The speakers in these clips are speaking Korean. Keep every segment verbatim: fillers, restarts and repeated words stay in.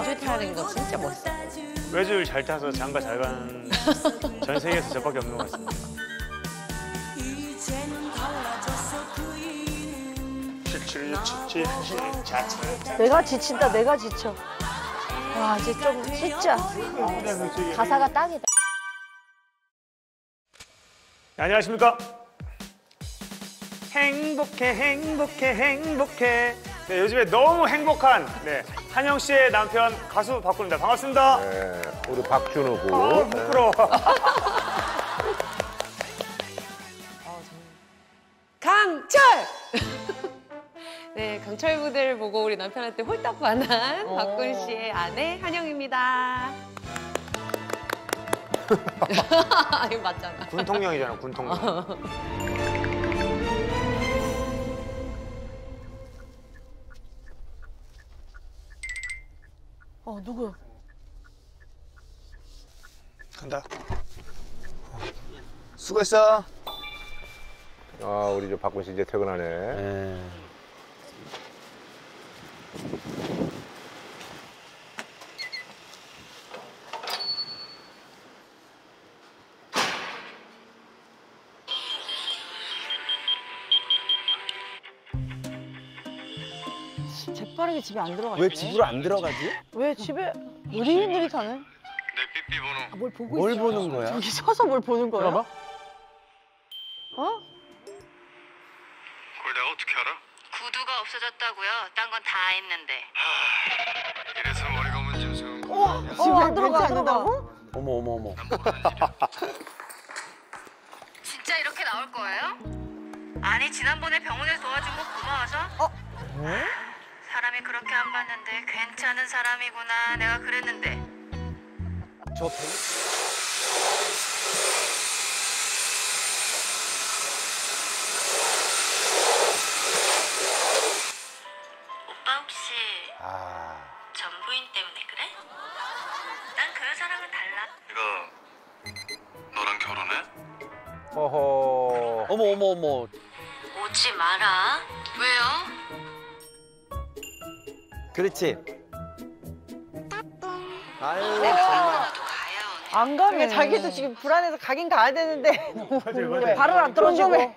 외줄 타는 거 진짜 멋있어. 외줄 잘 타서 장가 잘 가는 전 세계에서 저밖에 없는 것 같습니다. 내가 지친다, 내가 지쳐. 와, 이제 좀 진짜. 가사가 딱이다. 네, 안녕하십니까? 행복해, 행복해, 행복해. 네, 요즘에 너무 행복한 네, 한영 씨의 남편 가수 박군입니다. 반갑습니다. 네, 우리 박준호고. 아, 부끄러워. 강철! 네, 강철 무대를 보고 우리 남편한테 홀딱 반한 박군 씨의 아내 한영입니다. 이거 맞잖아. 군통령이잖아, 군통령. 어, 누구? 간다. 수고했어. 아, 우리 저 박군 씨 이제 퇴근하네. 네. 재빠르게 집에 안 들어가지? 왜 집으로 안 들어가지? 왜 집에 느릿느릿하네? 내 삐삐 번호. 아, 뭘 보고 뭘 있어? 보는 거야? 저기 서서 뭘 보는 거야? 봐봐. 어? 그걸 내가 어떻게 알아? 구두가 없어졌다고요? 딴 건 다 했는데. 하... 이래서 머리가 문짐승. 어? 집에 안 들어가, 안 들어가고? 어머 어머 어머. 진짜 이렇게 나올 거예요? 아니 지난번에 병원에 도와준 거 고마워서? 어? 네? 사람이 그렇게 안 봤는데 괜찮은 사람이구나 내가 그랬는데. 저 배... 오빠 혹시 아. 전부인 때문에 그래? 난 그 여자랑은 달라. 네가 너랑 결혼해? 허허. 어머 어머 어머. 오지 마라. 왜요? 그렇지. 아유 내가 정말. 너도 가요. 안 가면 자기도 지금 불안해서 가긴 가야 되는데 너무 궁금해. 발을 안 떨어지고.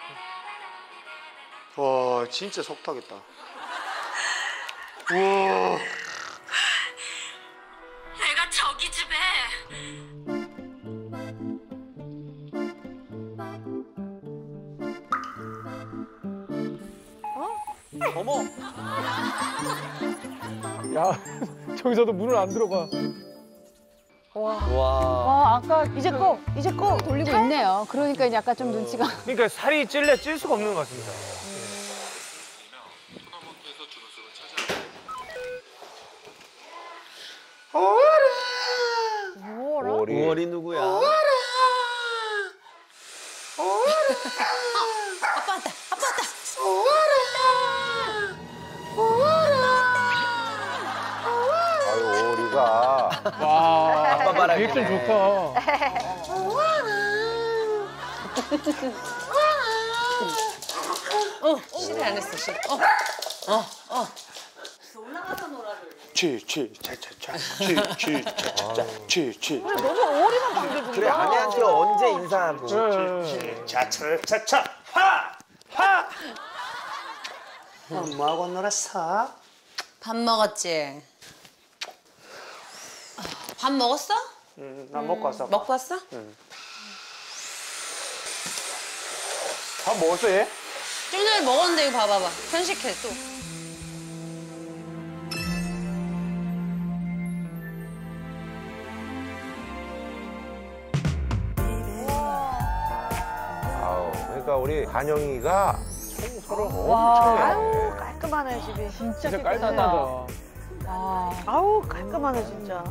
와, 진짜 속 타겠다. 우와. 내가 저기 집에. 어머. 야, 저기서도 문을 안 들어가. 와. 와. 와, 아까 이제 꼭, 이제 꼭 돌리고 있네요. 그러니까 약간 좀 눈치가. 그러니까 살이 찔려 찔 수가 없는 것 같습니다. 오리. 오월이 누구야? 아빠 왔다, 아빠 왔다. 아유, 오리가. 와, 아빠 바라기네. 리액션 좋다. 어, 시대 안 했어, 시대. 어, 어, 어. 취, 취, 차차차, 취, 취, 차차차, 취, 취. 너무 오리만 반겨준다. 그래 아내한테 언제 인사하고. 차차차차, 하! 하! 엄마하고 놀았어? 밥 먹었지? 밥 먹었어? 응, 난 먹고 왔어. 먹고 왔어? 응. 밥 먹었어, 얘? 좀 전에 먹었는데 이거 봐봐봐. 편식해, 또. 아우, 그러니까 우리 한영이가 청소를 와, 엄청 해. 아유, 깔끔하네, 집이. 진짜, 진짜 깨끗하다. 깔끔하다. 와, 아우, 깔끔하네, 진짜.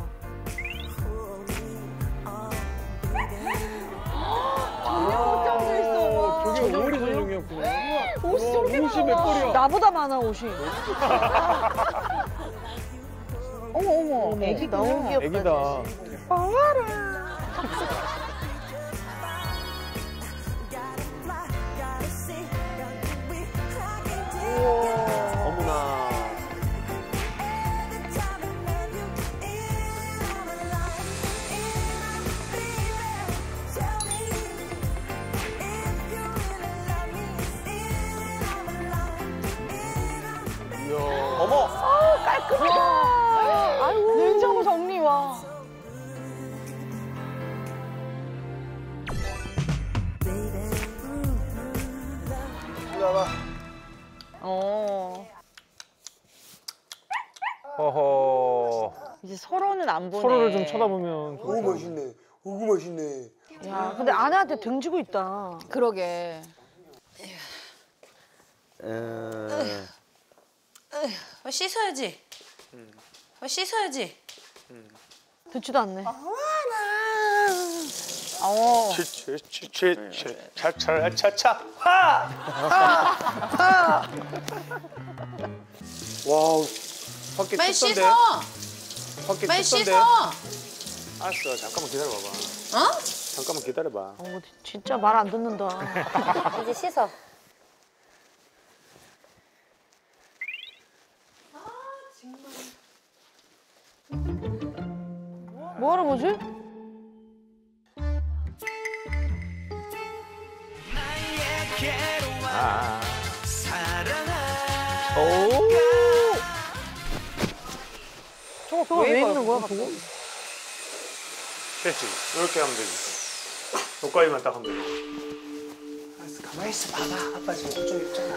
저게 오리 전용이었구나. 옷이 저렇게 옷이 몇 벌이야? 나보다 많아, 옷이. 어머, 어머. 애기 너무 귀엽다. 애기다. 어머나. 어머나. 어허. 이제 서로는 안 보네. 서로를 좀 쳐다보면. 오 멋있네. 오 멋있네. 야, 근데 아내한테 등지고 있다. 그러게. 음. 어, 씻어야지. 어, 씻어야지. 듣지도 않네. 어. 치치치치치 차차차차 하! 하! 하! 와우 밖에 빨리 춥던데? 씻어. 밖에 빨리 춥던데? 씻어. 알았어 잠깐만 기다려봐봐 어? 잠깐만 기다려봐 어, 진짜 말 안 듣는다. 이제 씻어. 뭐 하는 거지? 아. 저거 저거 왜 입는 거야, 저거? 됐지 이렇게 하면 되지 여기까지만 딱 하면 되지 알았어 가만히 있어 봐봐 아빠 지금 그쪽 있잖아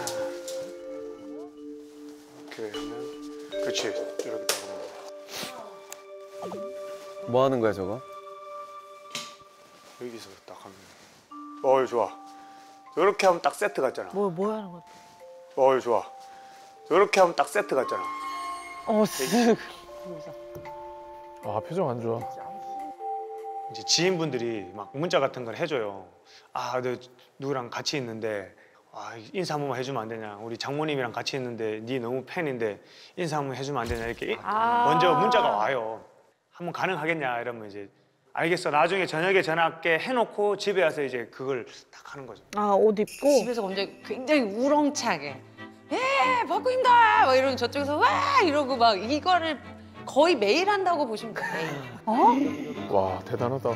이렇게 하면 그렇지 이렇게 딱 하면 돼 뭐 하는 거야 저거? 여기서 딱 하면 어이 좋아 이렇게 하면 딱 세트 같잖아 뭐, 뭐 하는 거야? 어이 좋아 이렇게 하면 딱 세트 같잖아 어, 쓱. 아 표정 안 좋아. 이제 지인분들이 막 문자 같은 걸 해줘요. 아, 너 누구랑 같이 있는데 아, 인사 한 번만 해주면 안 되냐. 우리 장모님이랑 같이 있는데 네 너무 팬인데 인사 한 번 해주면 안 되냐. 이렇게 아. 먼저 문자가 와요. 한번 가능하겠냐 이러면 이제 알겠어. 나중에 저녁에 전화할게 해놓고 집에 와서 이제 그걸 딱 하는 거죠. 아, 옷 입고? 집에서 굉장히, 굉장히 우렁차게 예 박구입니다 막 이러면 저쪽에서 와 이러고 막 이거를 거의 매일 한다고 보시면 돼요. 어? 와 대단하다.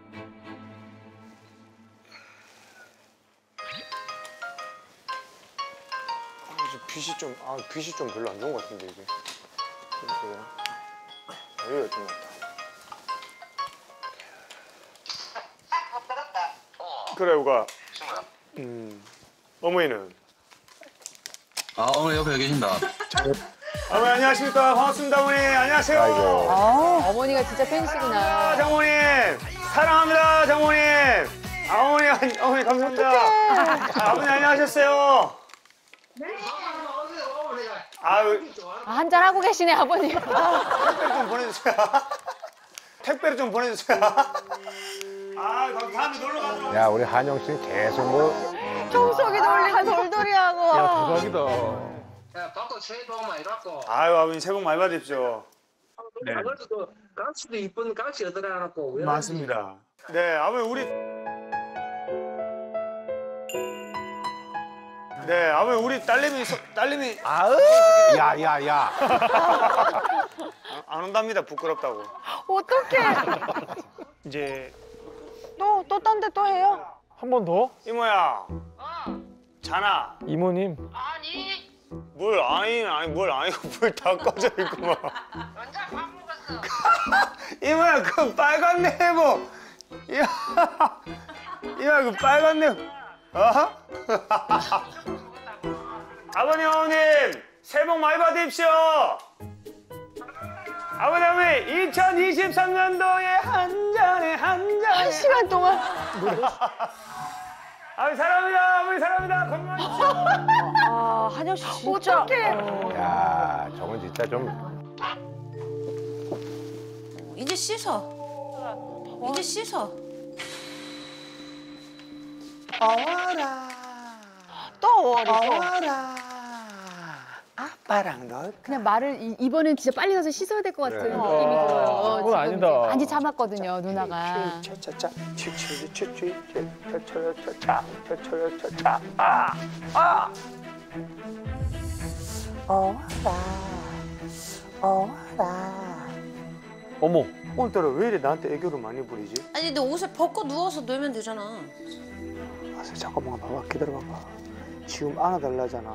아, 이제 빛이 좀, 아, 빛이 좀 별로 안 좋은 것 같은데 이게. 여기가 좀 낫다. 그래, 우가. 음, 어머니는? 아 어머니 옆에 계신다. 어머니 안녕하십니까? 반갑습니다, 어머니. 안녕하세요. 아이고. 어, 어머니가 진짜 아, 팬이시구나. 장모님. 사랑합니다, 장모님. 아, 어머니, 안- 어머니 감사합니다. 아, 아버님 안녕하셨어요. 아유, 아, 한잔 하고 계시네 아버님. 택배를 좀 보내주세요. 택배를 좀 보내주세요. 아, 그럼 다음에 놀러 가도록 야 우리 한영 씨는 계속 뭐. 청소기 돌리고 돌돌이하고. 야 대박이다. 야, 받고 새해 복 많이 받고. 아유, 아버님 새해 복 많이 받으십시오. 네. 아무래도 깍지도 이쁜 깍지 얻어놔놓고. 왜 맞습니다. 네, 아버님 우리 네, 아버님 우리 딸내미 소- 딸내미 아으. 야야야. 안, 안 온답니다. 부끄럽다고. 어떡해. 이제 또, 또 딴 데 또 해요? 한 번 더? 이모야. 자나. 이모님. 아니, 뭘 아니 아니 뭘 아니고 뭘 다 꺼져 있구만. 언제 밥 먹었어? 이모야 그 빨간 네모. 이야, 이모야 그 빨간 네모. 어? 아버님 어머님 새해 복 많이 받으십시오. 아버님 어머니 이천이십삼 년도에 한 잔에 한 잔에 한 시간 동안. 아버님 사랑합니다. 어머니 사랑합니다. 건강하십시오. 아, 한영 씨 진짜. 어떡해. 야 저건 진짜 좀. 이제 씻어. 이제 씻어. 어워라. 또 어리고. 어워라. 아빠랑 너. 그냥 말을 이, 이번엔 진짜 빨리 가서 씻어야 될 것 같은 그래. 느낌이 들어요. 그건 지금 아니다. 이제 많이 참았거든요 누나가. 차차차 치치치치치 차차차차 차차차차 아 아. 어와라 어와라. 어머. 오늘따라 왜 이래 나한테 애교를 많이 부리지? 아니, 너 옷을 벗고 누워서 놀면 되잖아. 아, 잠깐만 봐봐 기다려봐봐. 지금 안아달라잖아.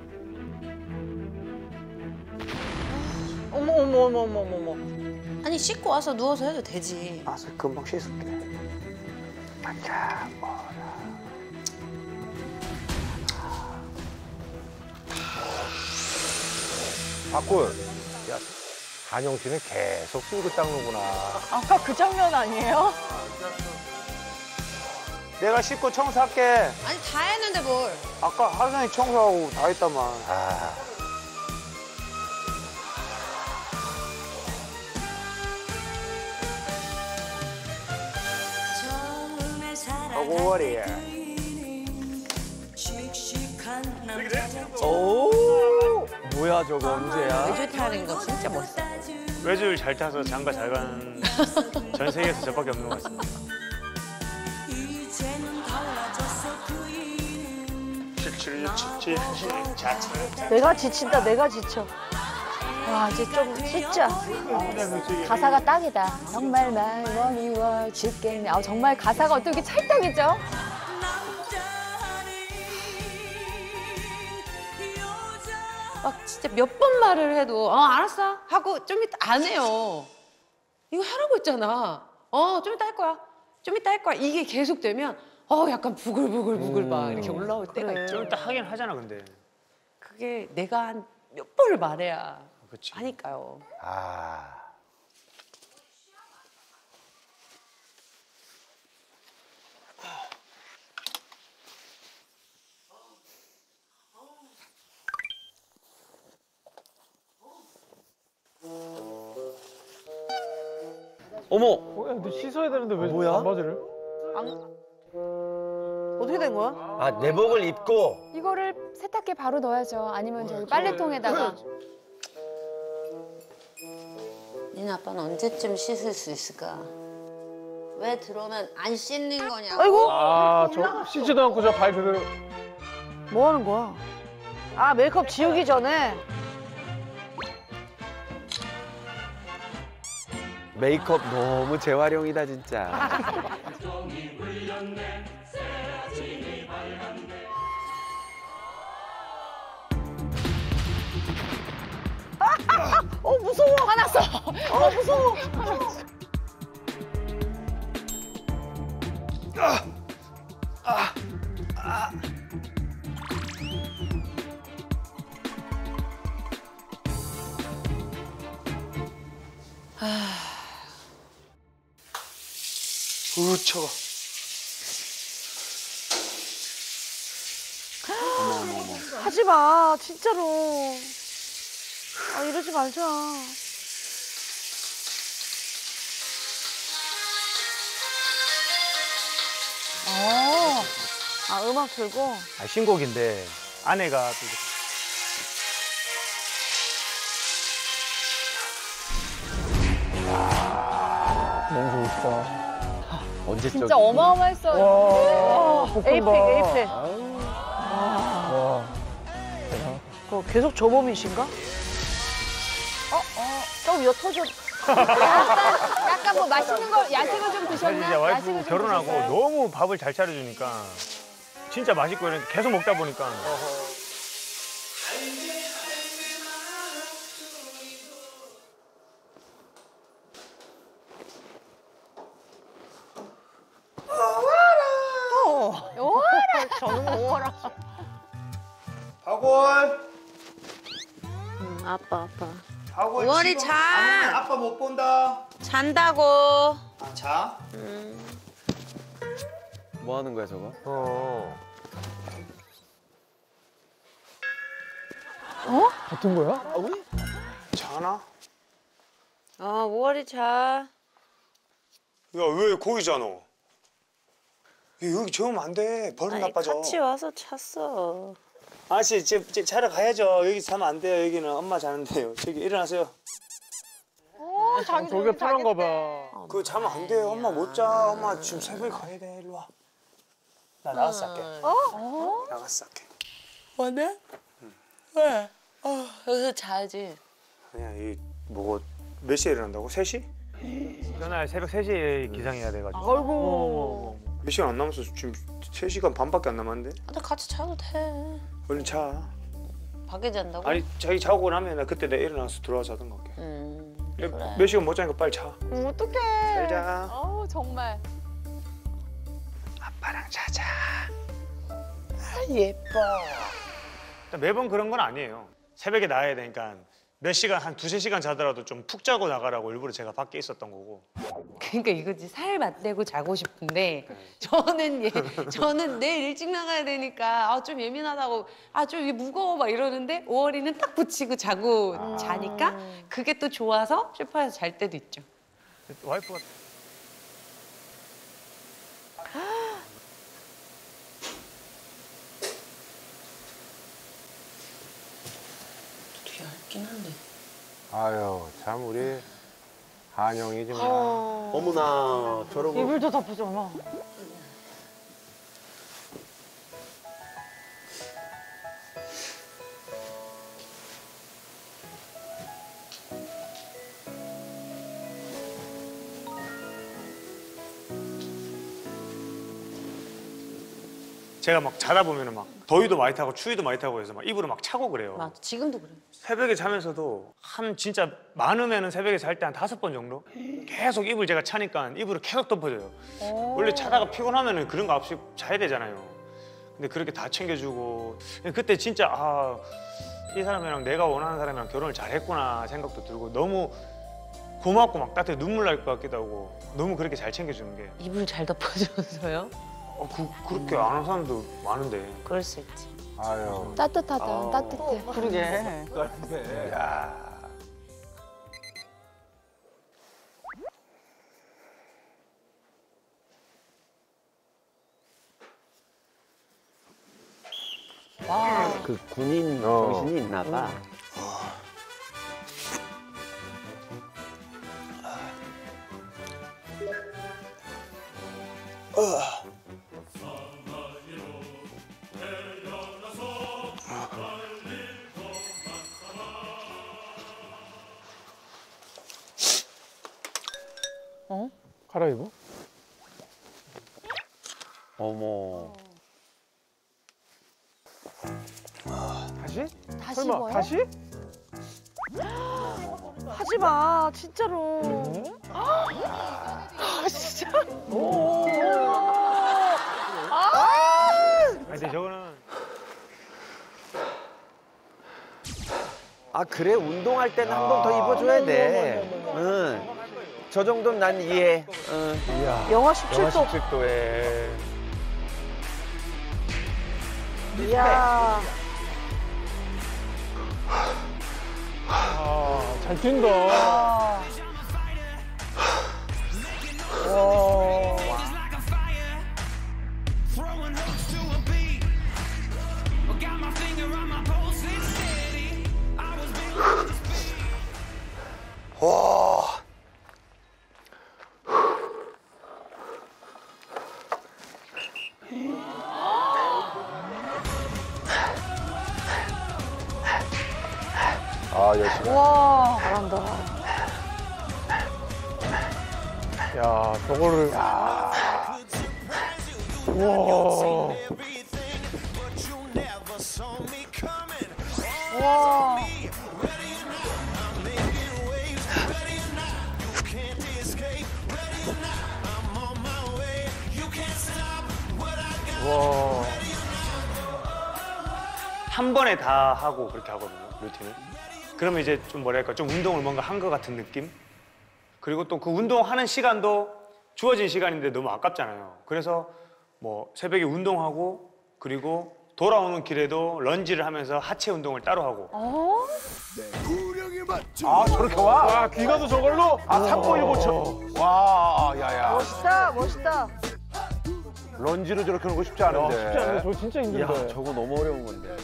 어머, 어머, 어머, 어머, 어머. 아니, 씻고 와서 누워서 해도 되지. 알았어 금방 씻을게. 아차 뭐라. 박군. 야 한영 씨는 계속 쓸고 닦는구나. 아까 그 장면 아니에요? 내가 씻고 청소할게. 아니 다 했는데 뭘? 아까 하루 종일 청소하고 다 했다만. 아, 오월이. 오 뭐야 저거 언제야? 외주 타는 거 진짜 멋있어. 외줄 잘 타서 장가 잘 가는 전 세계에서 저밖에 없는 것 같습니다. 내가 지친다, 내가 지쳐. 와, 이제 좀 씻자. 가사가 딱이다. 정말 말 미워 죽겠네. 아, 정말 가사가 어떻게 찰떡이죠? 막 진짜 몇 번 말을 해도 어 알았어 하고 좀 이따 안 해요. 이거 하라고 했잖아. 어 좀 이따 할 거야. 좀 이따 할 거야. 이게 계속되면 어 약간 부글부글부글 막 이렇게 올라올 때가 있죠. 좀 이따 하긴 하잖아 근데. 그게 내가 한 몇 번을 말해야 그치. 하니까요. 아. 어머 어, 야, 근데 씻어야 되는데 왜 뭐야? 반바지를? 어떻게 된 거야? 아 내복을 입고 이거를 세탁기에 바로 넣어야죠. 아니면 저기 빨래통에다가. 니네 아빠는 언제쯤 씻을 수 있을까? 왜 들어오면 안 씻는 거냐고. 아이고, 아, 저 씻지도 않고 저 발 그대로. 뭐 하는 거야? 아, 메이크업 지우기 전에. 메이크업 너무 재활용이다 진짜. 어, 무서워. 화났어. 어, 무서워. 으 차가. 하지 마, 진짜로. 아, 이러지 말자. 어. 아, 음악 틀고. 아, 신곡인데 아내가 또 이렇게 너무 좋다. 언제적? 진짜 어마어마했어요. 와, 에이펙, 에이펙. 와. 그 계속 저범이신가? 어, 어. 저 위에 터져. 약간, 약간 뭐 맛있는 거, 야식을 좀 사실 드셨나? 이제 와이프 야식을 좀 결혼하고 드셨어요? 너무 밥을 잘 차려주니까 진짜 맛있고 이렇게 계속 먹다 보니까 저는 오어라. 박원 아빠, 아빠. 박원 오월이 자. 아빠 못 본다. 잔다고. 아, 자. 뭐 하는 거야 저거? 어. 같은 거야? 자나? 어 오월이 자. 야 왜 거기 자너? 야, 여기 재우면 안 돼. 버릇 나빠져. 같이 와서 잤어. 아저씨 이제, 이제 자러 가야죠. 여기 자면 안 돼요. 여기는 엄마 자는데요. 저기 일어나세요. 어, 자기 저게 편한가 봐. 그거 자면 안 돼요. 엄마 못 자. 엄마 지금 새벽에 가야 돼. 일로 와. 나 나가서 할게. 어? 나가서 할게. 원해? 응. 왜? 어, 여기서 자야지. 아니야, 이 뭐 몇 시에 일어난다고? 세 시? 그날 새벽 세 시에 기상해야 돼가지고. 아이고. 몇 시간 안 남았어. 지금 세 시간 반밖에 안 남았는데? 아, 나 같이 자도 돼. 얼른 자. 밖에 잔다고? 아니 자기 자고 나면 나 그때 내가 일어나서 들어와서 자던가 할게. 음, 몇- 그래. 몇 시간 못 자니까 빨리 자. 어떡해. 잘 자. 어우, 정말. 아빠랑 자자. 예뻐. 매번 그런 건 아니에요. 새벽에 나와야 되니까 몇 시간 한 두세 시간 자더라도 좀 푹 자고 나가라고 일부러 제가 밖에 있었던 거고. 그러니까 이거지 살 맞대고 자고 싶은데 저는 예, 저는 내일 일찍 나가야 되니까 아, 좀 예민하다고 아 좀 무거워 막 이러는데 오월이는 딱 붙이고 자고 아. 자니까 그게 또 좋아서 소파에서 잘 때도 있죠. 와이프가 되게 얇긴 한데. 아유, 참 우리 한영이 정말. 어머나 저러고. 이불도 덮어줘, 어머. 제가 막 자다 보면은 막 더위도 많이 타고 추위도 많이 타고 해서 막 이불을 막 차고 그래요. 맞아, 지금도 그래. 새벽에 자면서도 한 진짜 많으면은 새벽에 잘 때 한 다섯 번 정도 계속 이불 제가 차니까 이불을 계속 덮어줘요. 원래 자다가 피곤하면은 그런 거 없이 자야 되잖아요. 근데 그렇게 다 챙겨주고 그때 진짜 아, 이 사람이랑 내가 원하는 사람이랑 결혼을 잘했구나 생각도 들고 너무 고맙고 막 따뜻해 눈물 날 것 같기도 하고 너무 그렇게 잘 챙겨주는 게 이불 잘 덮어줘서요? 어, 그, 그렇게 안 하는 사람도 많은데. 그럴 수 있지. 아유. 따뜻하다, 아. 따뜻해. 그러게. 야. 그 군인 어. 정신이 있나 봐. 어? 갈아입어? 어머. 다시? 다시 설마 입어요? 다시? 하지 마, 진짜로. 아, 진짜. 오. 아니, 근데 저거는 아 그래 운동할 때는 한 번 더 입어줘야 돼. 응. 저 정도는 난 이해. 응. 이야. 영하 십칠 도. 십칠 도에. 이야. 아, 잘 뛴다. 아. 와. 와. 아, 열심히. 와, 잘한다. 야, 저거를. 우와. 와. 와. 한 번에 다 하고 그렇게 하거든요, 루틴을. 그러면 이제 좀 뭐랄까, 좀 운동을 뭔가 한 것 같은 느낌? 그리고 또 그 운동하는 시간도 주어진 시간인데 너무 아깝잖아요. 그래서 뭐 새벽에 운동하고 그리고 돌아오는 길에도 런지를 하면서 하체 운동을 따로 하고. 어? 아, 저렇게 와? 와, 귀가도 저걸로? 아, 삼보일보 쳐. 와, 야야. 멋있다, 멋있다. 런지로 저렇게 하는 거 쉽지 야, 않은데. 쉽지 않네. 저거 진짜 야 힘든데. 저거 너무 어려운 건데.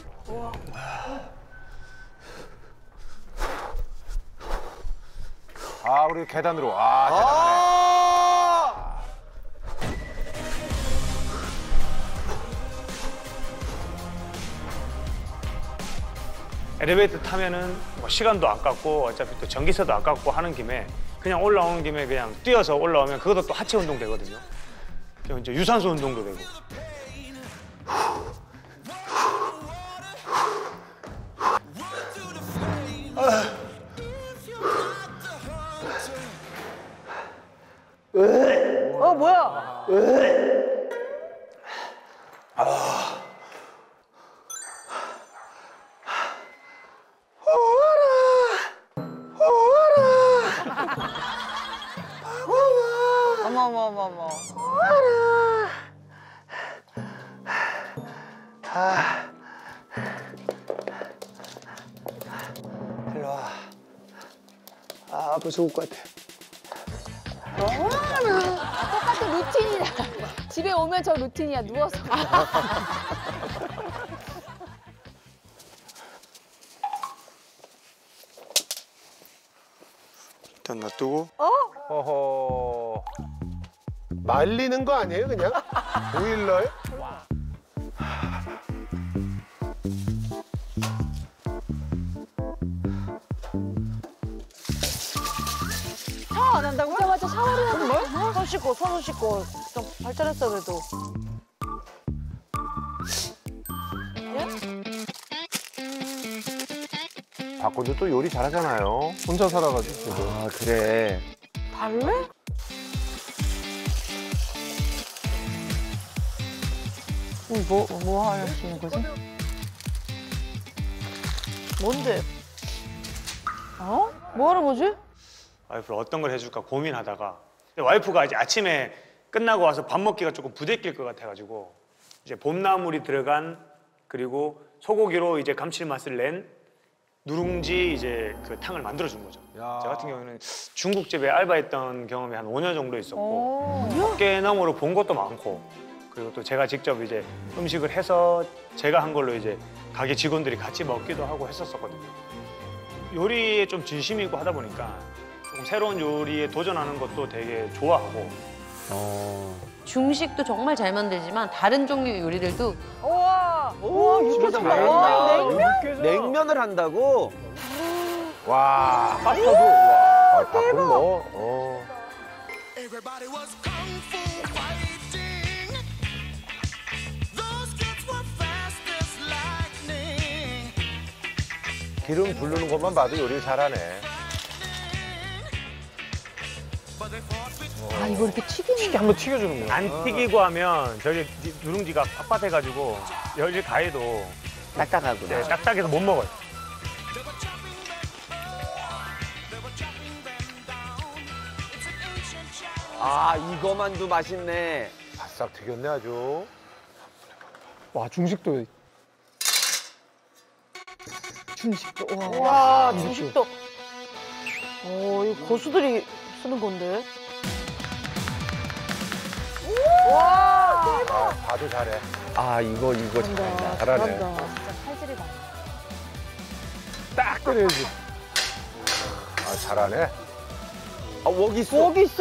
아, 우리 계단으로. 아, 대단하네. 아! 엘리베이터 타면은 뭐 시간도 아깝고 어차피 또 전기세도 아깝고 하는 김에 그냥 올라오는 김에 그냥 뛰어서 올라오면 그것도 또 하체 운동 되거든요. 그럼 이제 유산소 운동도 되고. 어, 뭐야? 어머, 어머, 어머. 아. 일로 와. 아, 아빠 죽을 것 같아. 아, 똑같은 루틴이야. 집에 오면 저 루틴이야, 누워서. 일단 놔두고. 허허. 말리는 거 아니에요, 그냥? 보일러에? 샤워 안 한다고요? 오자마자 샤워를 하는 정말? 손 씻고, 손 씻고. 좀 발전했어, 그래도. 박군도 또 요리 잘하잖아요. 혼자 살아가지고. 아, 그래. 달래? 뭐, 뭐 하시는 거지? 뭔데? 어? 뭐 하는 거지? 와이프를 어떤 걸 해줄까 고민하다가 근데 와이프가 이제 아침에 끝나고 와서 밥 먹기가 조금 부대낄 것 같아가지고 이제 봄나물이 들어간 그리고 소고기로 이제 감칠맛을 낸 누룽지 이제 그 탕을 만들어준 거죠. 야. 저 같은 경우는 중국집에 알바했던 경험이 한 오 년 정도 있었고 오. 깨너머로 본 것도 많고 그리고 또 제가 직접 이제 음식을 해서 제가 한 걸로 이제 가게 직원들이 같이 먹기도 하고 했었었거든요. 요리에 좀 진심이고 하다 보니까 조금 새로운 요리에 도전하는 것도 되게 좋아하고 중식도 정말 잘 만들지만 다른 종류의 요리들도 우와. 우와, 육개장 냉면. 먹었네. 육개장. 냉면을 한다고? 와, 파스타도. 와, 아, 박군 뭐. 어. 기름 부르는 것만 봐도 요리를 잘하네. 아, 이거 이렇게 튀기는 이렇게 한번 튀겨주는 거야. 안 튀기고 하면 저기 누룽지가 빳빳해가지고 열일 가해도 딱딱하구나. 네, 딱딱해서 못 먹어요. 아, 이거만도 맛있네. 바싹 튀겼네, 아주. 와, 중식도. 중식도. 와, 중식도. 오, 이 고수들이 쓰는 건데. 와, 아, 봐도 잘해. 아, 이거, 이거 잘한다. 잘하네. 잘한다. 진짜 칼질이 많아. 딱 꺼내야지. 아, 잘하네. 아, 웍 있어. 웍이 있어.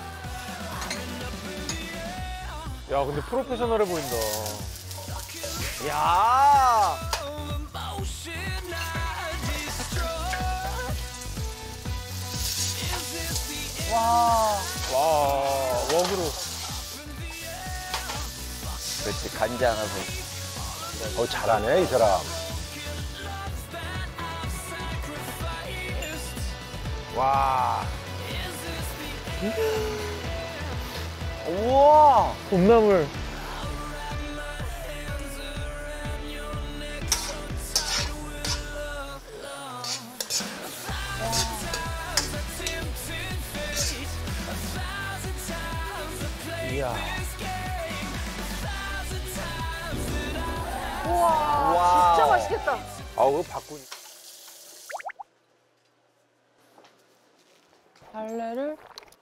야, 근데 프로페셔널해 보인다. 야. 와. 와, 웍으로. 그렇지, 간장하고. 어, 잘하네, 이 사람. 와. 우와. 봄나물. 이야. 우와. 우와. 진짜 맛있겠다. 아우, 박군. 달래를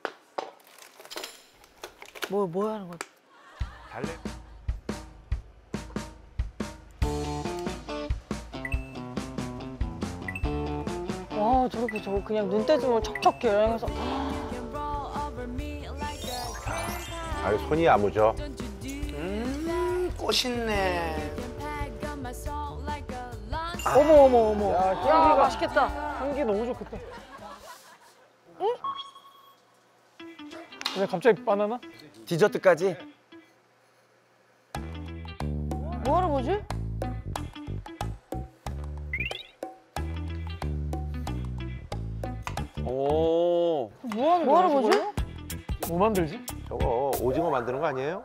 뭐, 뭐 하는 거지? 달래 와, 저렇게 저거 그냥 눈대중을 척척 계량해서. 아유, 손이 야무져. 음 꽃있네. 어머, 어머, 어머. 야, 야, 향기가- 맛있겠다. 향기 너무 좋겠다. 응? 근데 갑자기 바나나? 디저트까지? 뭐 하는 거지? 오. 뭐 하는, 뭐 하는 거지? 뭐 만들지? 저거 오징어 만드는 거 아니에요?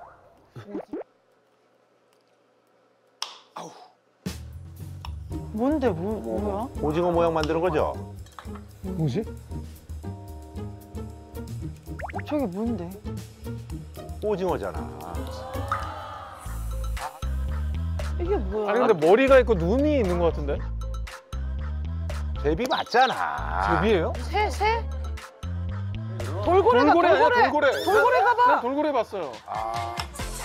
뭔데, 뭐, 뭐야? 오징어 모양 만드는 거죠? 뭐지? 저게 뭔데? 오징어잖아. 이게 뭐야? 아니 근데 머리가 있고 눈이 있는 것 같은데? 제비 맞잖아. 제비예요? 새 새? 돌고래다 돌고래 아니야 돌고래. 돌고래. 돌고래 난- 가봐. 난 돌고래 봤어요. 아.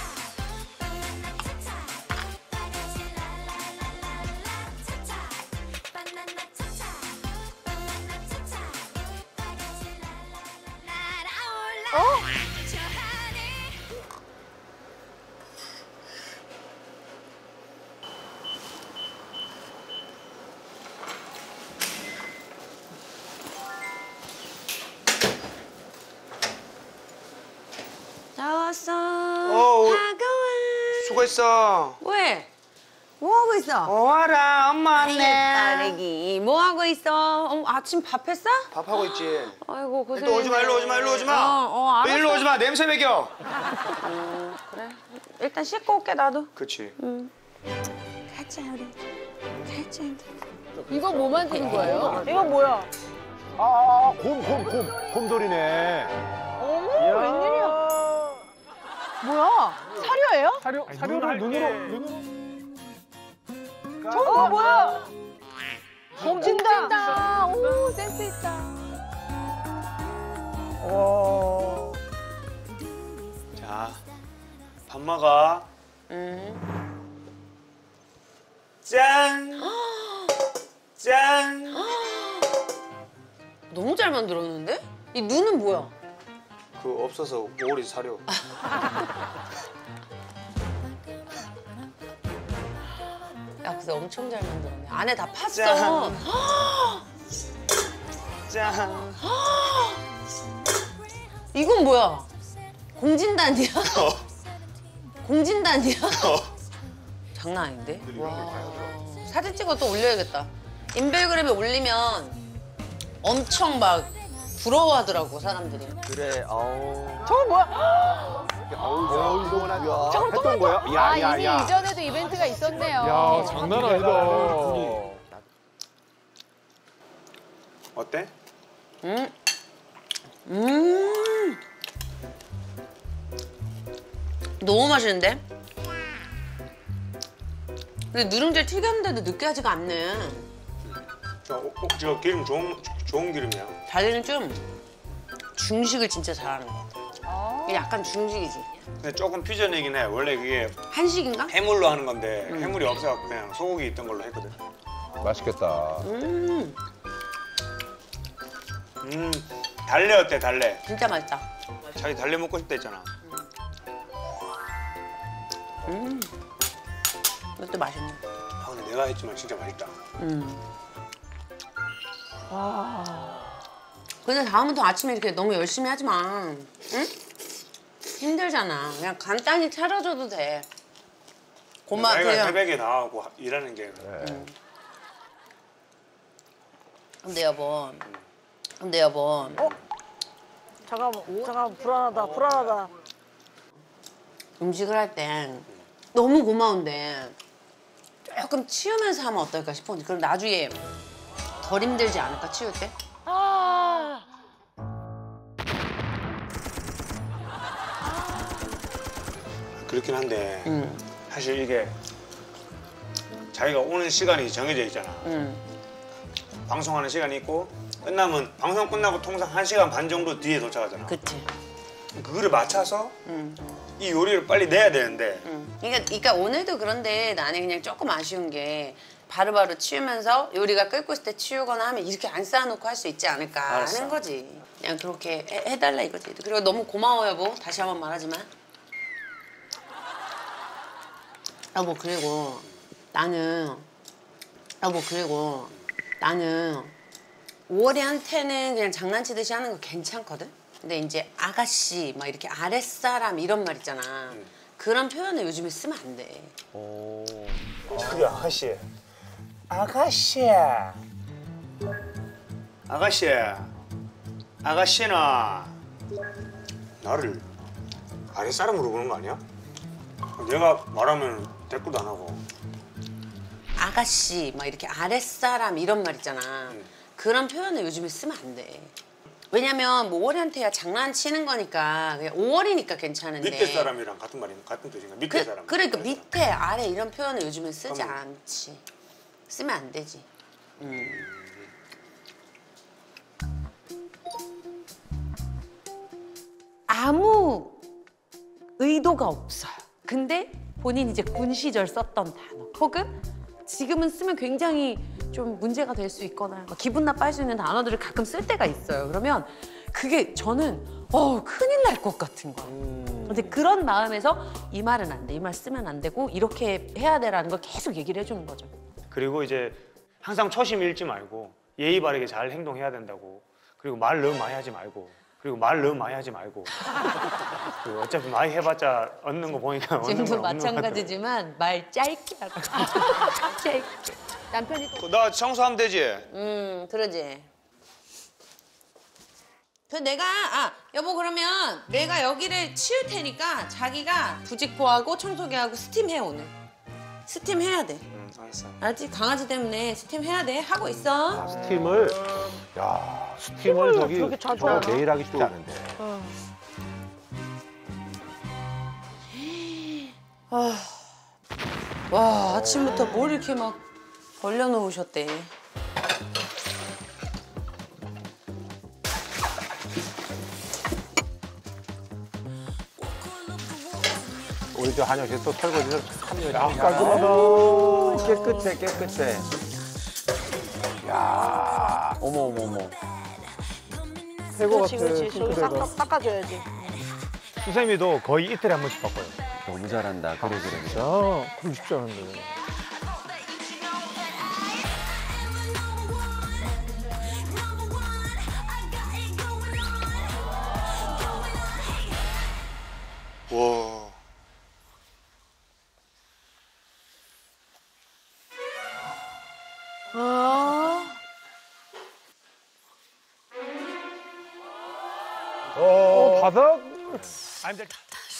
나왔어. 어, 다가와. 수고했어. 왜? 뭐 하고 있어? 어, 와라. 엄마 왔네. 딸애기 뭐 하고 있어? 어, 아침 밥 했어? 밥하고 있지. 아이고 고생. 또 오지 마, 일로 오지 마, 일로 오지 마. 어, 어, 알았어. 일로 오지 마. 냄새 먹여. 음, 그래. 일단 씻고 올게 나도. 그렇지. 응. 가자 우리. 가자. 이거 뭐 만드는 거예요? 이건 뭐야? 아, 곰, 곰, 곰. 곰돌이네. 어머 웬일이야? 뭐야? 사료예요? 사료 사료를 눈으로 눈으로. 저거 뭐야? 곰진다. 찐다. 오 센스 있다. 와. 자, 밥 먹어. 응. 짠. 짠. 너무 잘 만들었는데? 이 눈은 뭐야? 그 없어서 오리 사료. 야, 근데 엄청 잘 만들었네. 안에 다 팠어. 짠. 짠. 이건 뭐야? 공진단이야? 공진단이야? 장난 아닌데? 와. 사진 찍어 또 올려야겠다. 인별그램에 올리면 엄청 막 부러워하더라고, 사람들이. 그래. 아우. 저거 뭐야? 어우, 이거 뭐야? 저걸 또 했던 거야? 야, 아 야, 이미 야. 이전에도 이벤트가 있었네요. 야 장난 아니다. 어때? 음. 음. 너무 맛있는데? 근데 누룽지를 튀겼는데도 느끼하지가 않네. 저, 어, 어, 저 기름 좋은 좋은 기름이야. 자기는 좀 중식을 진짜 잘하는 것 같아. 이게 약간 중식이지. 근데 조금 퓨전이긴 해. 원래 그게 한식인가? 해물로 하는 건데 해물이 없어서 그냥 소고기 있던 걸로 했거든. 맛있겠다. 음, 음, 달래 어때 달래? 진짜 맛있다. 자기 달래 먹고 싶다 했잖아. 음, 이것도 맛있네. 아, 근데 내가 했지만 진짜 맛있다. 음. 와. 근데 다음부터 아침에 이렇게 너무 열심히 하지 마. 응? 힘들잖아. 그냥 간단히 차려줘도 돼. 고마, 내가 그냥. 새벽에 나가고 하- 일하는 게 음. 근데 여보, 근데 여보. 어? 잠깐만, 잠깐 불안하다, 불안하다. 음식을 할 땐 너무 고마운데 조금 치우면서 하면 어떨까 싶었는데 그럼 나중에 덜 힘들지 않을까, 치울 때? 아. 그렇긴 한데 응, 사실 이게 자기가 오는 시간이 정해져 있잖아. 응. 방송하는 시간이 있고 끝나면 방송 끝나고 통상 한 시간 반 정도 뒤에 도착하잖아. 그치. 그거를 맞춰서 응, 이 요리를 빨리 내야 되는데 응. 그러니까, 그러니까 오늘도 그런데 나는 그냥 조금 아쉬운 게 바로바로 치우면서 요리가 끓고 있을 때 치우거나 하면 이렇게 안 쌓아놓고 할 수 있지 않을까 알았어. 하는 거지. 그냥 그렇게 해, 해달라 이거지. 그리고 너무 고마워 여보. 다시 한번 말하지만. 여보 그리고 나는 여보 그리고 나는 오월이한테는 그냥 장난치듯이 하는 거 괜찮거든? 근데 이제 아가씨 막 이렇게 아랫사람 이런 말 있잖아. 그런 표현을 요즘에 쓰면 안 돼. 그게 아가씨 아가씨 아가씨 아가씨는 나를 아랫사람으로 보는 거 아니야? 내가 말하면 대꾸도 안 하고 아가씨 막 이렇게 아랫사람 이런 말 있잖아. 그런 표현을 요즘에 쓰면 안 돼. 왜냐면 뭐 오월한테야 장난치는 거니까 그냥 오월이니까 괜찮은데. 밑에 사람이랑 같은 말인 같은 뜻인가? 밑에 그, 사람. 그러니까 밑에 아래 이런 표현을 요즘엔 쓰지 그럼. 않지. 쓰면 안 되지. 음. 아무 의도가 없어요. 근데 본인이 이제 군 시절 썼던 단어 혹은 지금은 쓰면 굉장히 좀 문제가 될 수 있거나 막 기분 나빠할 수 있는 단어들을 가끔 쓸 때가 있어요. 그러면 그게 저는 어 큰일 날 것 같은 거예요. 근데 그런 마음에서 이 말은 안 돼, 이 말 쓰면 안 되고 이렇게 해야 돼라는 걸 계속 얘기를 해주는 거죠. 그리고 이제 항상 초심 잃지 말고 예의 바르게 잘 행동해야 된다고. 그리고 말 너무 많이 하지 말고. 그리고 말 너무 많이 하지 말고. 그리고 어차피 많이 해봤자 얻는 거 보니까 얻는 지금도 건 없는 것 같아요. 마찬가지지만 말 짧게 하고. 짧게. 남편이 또 나 청소하면 되지? 음, 그러지. 그 내가 아 여보 그러면 내가 여기를 치울 테니까 자기가 부직포하고 청소기하고 스팀해 오늘. 스팀 해야 돼. 응, 알았어. 알지? 강아지 때문에 스팀 해야 돼. 하고 있어. 스팀을, 야, 스팀을 저기 그렇게 자주 저거 하나? 매일 하기 쉽지 않은데. 아, 와 아침부터 뭘 이렇게 막 벌려놓으셨대. 우리 저 한영 씨 또 설거지를 참 야, 열심히 깔끔하다. 깨끗해 깨끗해. 야 어머 어머 어머. 새거 그렇지 같아. 그렇지. 저기 핑크색가. 닦아, 닦아줘야지. 수세미도 거의 이틀에 한 번씩 바꿔요. 너무 잘한다. 그래 그래. 그래. 야, 그럼 쉽지 않은데. 와. 아. 어, 바닥? 아니, 근데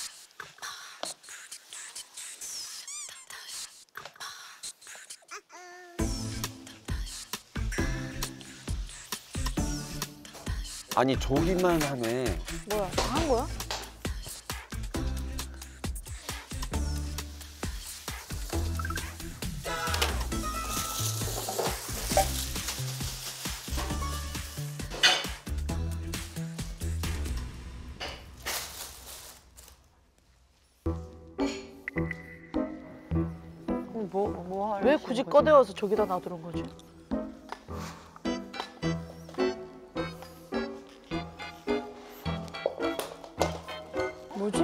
아니 저기만 하네. 뭐야? 다 한 거야? 뭐, 뭐 하려 왜 굳이 꺼내와서 저기다 놔두는 거지? 뭐지?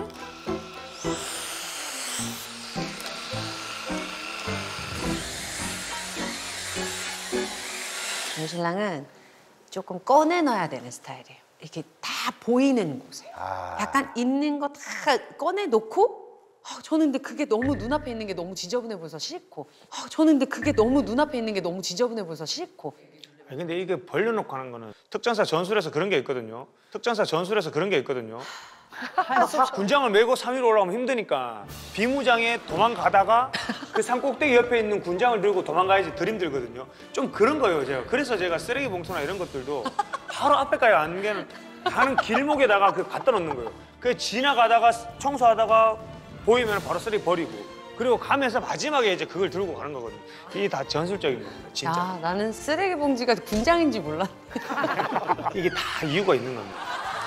전 신랑은 조금 꺼내놔야 되는 스타일이에요. 이렇게 다 보이는 곳에. 아. 약간 있는 거 다 꺼내놓고 아, 저는 근데 그게 너무 눈앞에 있는 게 너무 지저분해 보여서 싫고 아, 저는 근데 그게 너무 눈앞에 있는 게 너무 지저분해 보여서 싫고 아니, 근데 이게 벌려놓고 하는 거는 특전사 전술에서 그런 게 있거든요. 특전사 전술에서 그런 게 있거든요. 군장을 메고 산 위로 올라가면 힘드니까 비무장에 도망가다가 그 산 꼭대기 옆에 있는 군장을 들고 도망가야지 덜 힘들거든요. 좀 그런 거예요, 제가. 그래서 제가 쓰레기 봉투나 이런 것들도 바로 앞에까지 안 가는 가는 길목에다가 그 갖다 놓는 거예요. 그 지나가다가 청소하다가 보이면 바로 쓰레기 버리고 그리고 가면서 마지막에 이제 그걸 들고 가는 거거든요. 이게 다 전술적인 겁니다, 진짜. 아, 나는 쓰레기 봉지가 군장인지 몰라. 이게 다 이유가 있는 겁니다.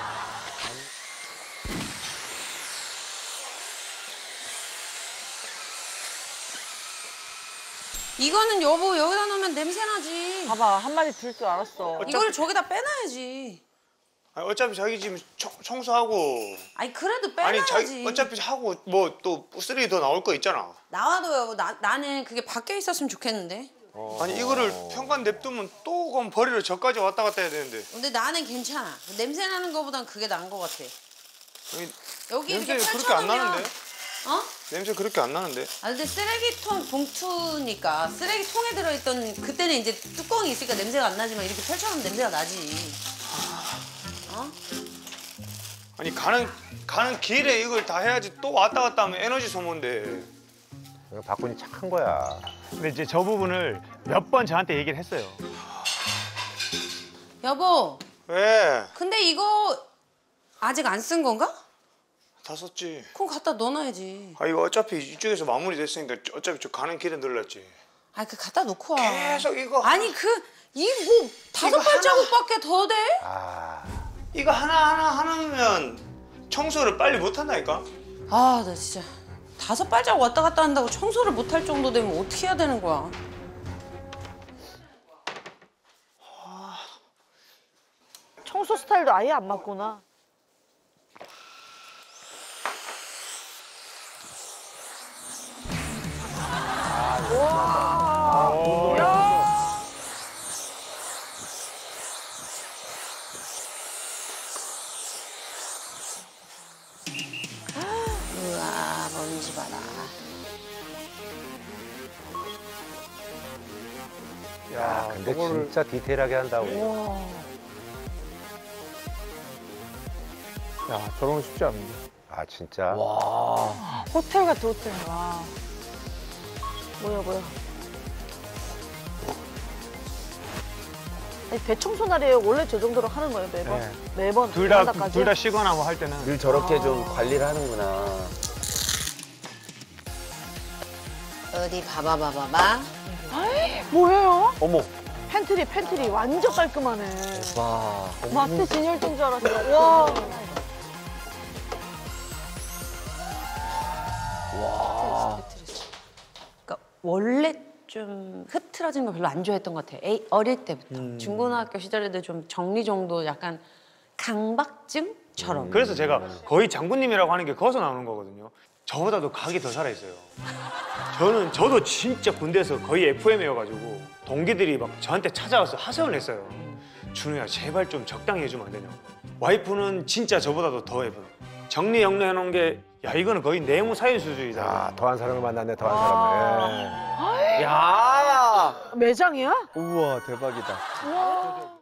이거는 여보 여기다 놓으면 냄새 나지. 봐봐 한마디 들 줄 알았어. 이걸 저기다 빼놔야지. 아니, 어차피 자기 집 청, 청소하고 아니 그래도 아니 빼놔야지. 자기 어차피 하고 뭐 또 쓰레기 더 나올 거 있잖아. 나와도 여보 나, 나는 그게 밖에 있었으면 좋겠는데. 아니 이거를 평간 냅두면 또 그럼 버리러 저까지 왔다 갔다 해야 되는데. 근데 나는 괜찮아. 냄새 나는 거보단 그게 나은 것 같아. 아니, 여기 냄새 이렇게 그렇게 안 펼쳐놓으면 나는데? 어? 냄새 그렇게 안 나는데? 아 근데 쓰레기통 봉투니까 쓰레기통에 들어있던 그때는 이제 뚜껑이 있으니까 냄새가 안 나지만 이렇게 펼쳐놓으면 냄새가 나지. 어? 아니 가는 가는 길에 이걸 다 해야지 또 왔다 갔다 하면 에너지 소모인데. 박군이 착한 거야. 근데 이제 저 부분을 몇 번 저한테 얘기를 했어요. 여보 왜? 근데 이거 아직 안 쓴 건가? 다 썼지. 그럼 갖다 넣어놔야지. 아 이거 어차피 이쪽에서 마무리 됐으니까 어차피 저 가는 길에 늘렸지. 아, 그 갖다 놓고 와. 계속 이거. 아니 그 이 뭐 다섯 발자국밖에 더 돼? 아, 이거 하나 하나 하나면 청소를 빨리 못 한다니까. 아, 나 진짜 다섯 발자국 왔다 갔다 한다고 청소를 못 할 정도 되면 어떻게 해야 되는 거야? 청소 스타일도 아예 안 맞구나. 우와, 먼지 봐라. 야, 근데 진짜 디테일하게 한다고. 야, 저런 거 쉽지 않은데. 아, 진짜. 호텔 같아, 호텔. 와. 뭐야, 뭐야. 아니, 대청소 날이에요. 원래 저 정도로 하는 거예요, 매번? 네. 매번. 둘 다 베란다까지? 둘 다 쉬거나 뭐 할 때는. 늘 저렇게 좀 관리를 하는구나. 어디 봐봐, 봐봐, 봐. 뭐예요? 어머. 팬트리, 팬트리. 완전 깔끔하네. 와. 마트 진열대인 줄 알았어. 와. 와. 그러니까 원래 좀 흐트러진 거 별로 안 좋아했던 것 같아요. 에이, 어릴 때부터. 음. 중고등학교 시절에도 좀 정리정도 약간 강박증처럼. 그래서 제가 거의 장군님이라고 하는 게 거기서 나오는 거거든요. 저보다도 각이 더 살아있어요. 저는 저도 진짜 군대에서 거의 에프엠이어가지고 동기들이 막 저한테 찾아와서 하소연을 했어요. 준우야 제발 좀 적당히 해주면 안 되냐고. 와이프는 진짜 저보다도 더 해요. 정리정리 해놓은 게 야 이거는 거의 내무사유수준이다. 야, 더한 사람을 만났네, 더한 사람을. 야. 매장이야? 우와, 대박이다. 와.